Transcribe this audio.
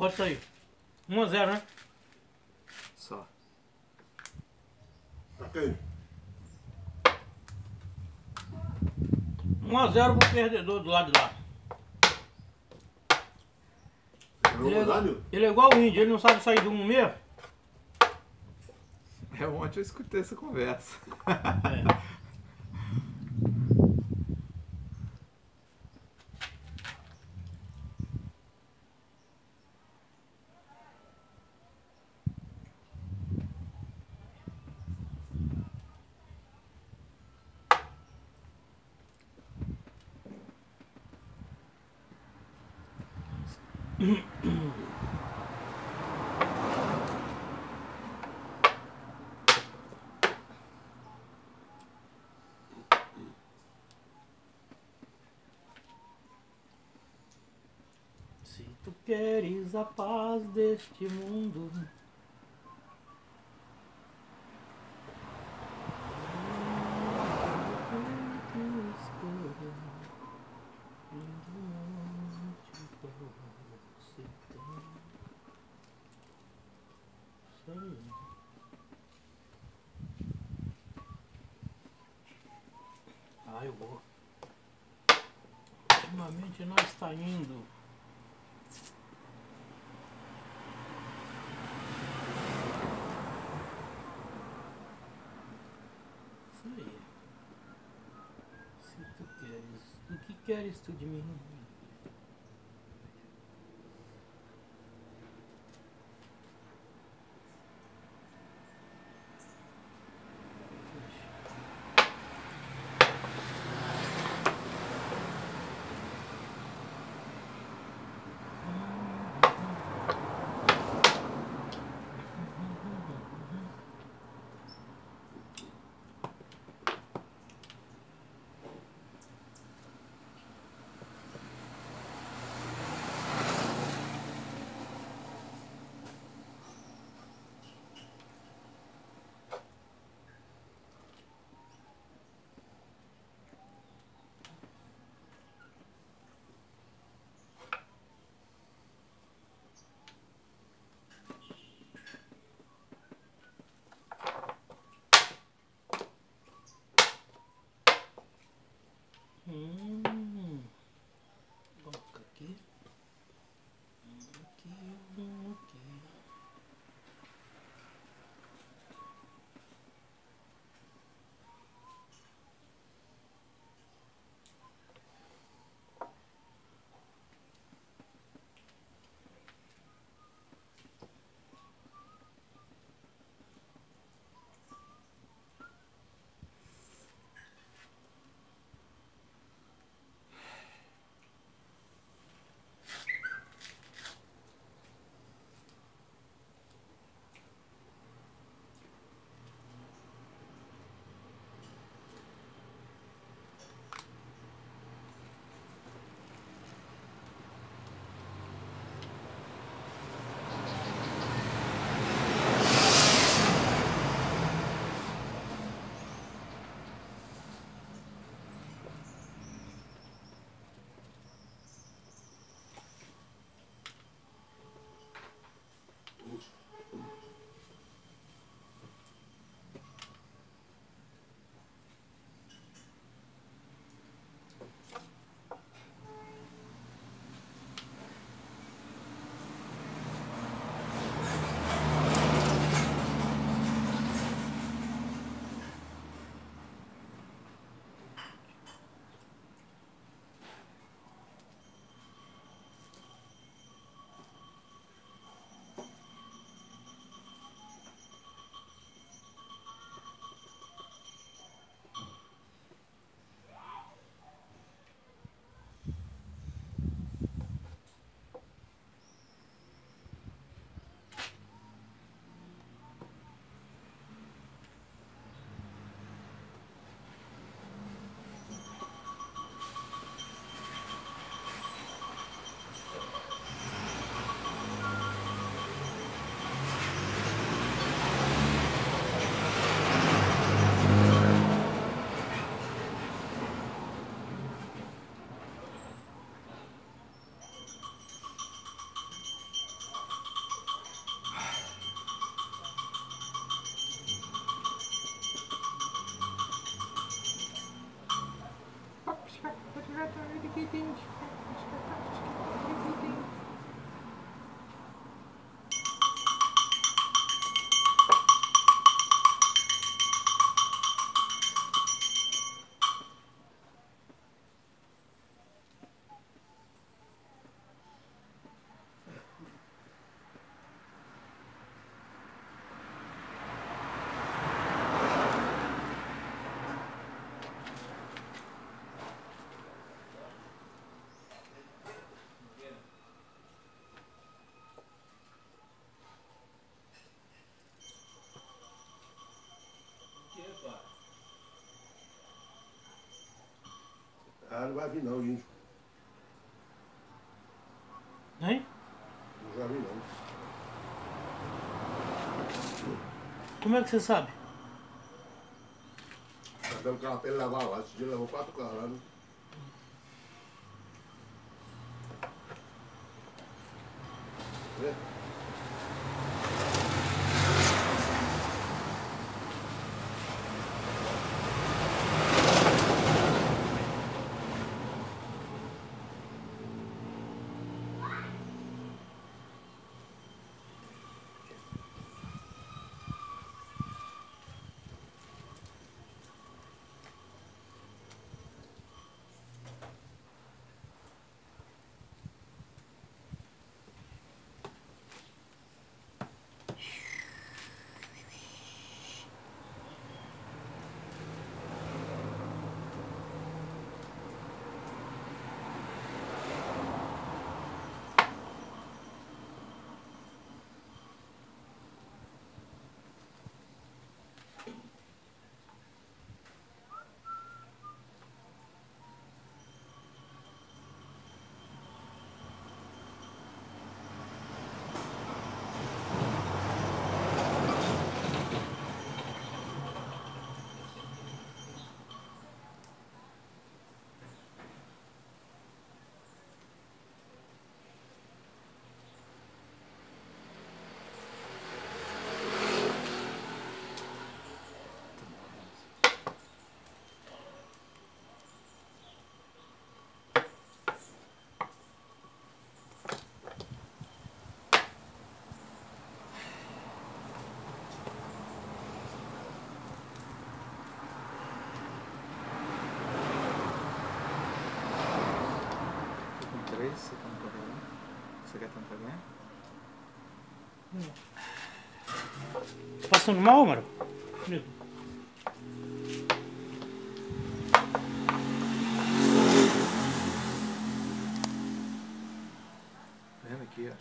Pode sair. 1-0, né? Só. Ok. 1-0 pro perdedor do lado de lá. Ele é igual o índio, ele não sabe sair do 1 mesmo. É ontem eu escutei essa conversa. É. Se tu queres a paz deste mundo, eu vou. Ultimamente não está indo. Isso aí. Se tu queres, o que queres tu de mim? Ah, não vai vir não, índio. Hein? Não vai vir não. Como é que você sabe? Tá dando carro pra ele lavar lá. Esse dia ele levou 4 carros lá, né? É. Você quer um problema? Você quer um problema? Passando mal, mano?